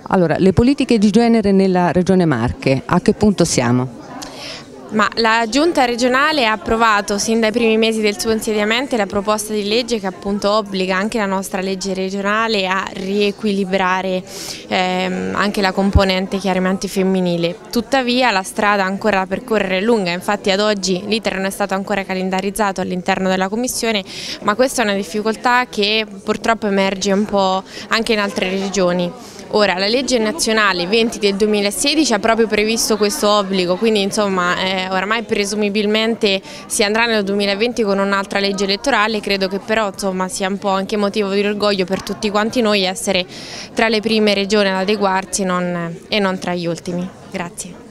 Allora, le politiche di genere nella Regione Marche, a che punto siamo? Ma la Giunta regionale ha approvato sin dai primi mesi del suo insediamento la proposta di legge che appunto obbliga anche la nostra legge regionale a riequilibrare anche la componente chiaramente femminile. Tuttavia la strada ancora da percorrere è lunga, infatti ad oggi l'iter non è stato ancora calendarizzato all'interno della Commissione, ma questa è una difficoltà che purtroppo emerge un po' anche in altre regioni. Ora, la legge nazionale 20 del 2016 ha proprio previsto questo obbligo, quindi insomma oramai presumibilmente si andrà nel 2020 con un'altra legge elettorale, credo che però insomma sia un po' anche motivo di orgoglio per tutti quanti noi essere tra le prime regioni ad adeguarsi e non tra gli ultimi. Grazie.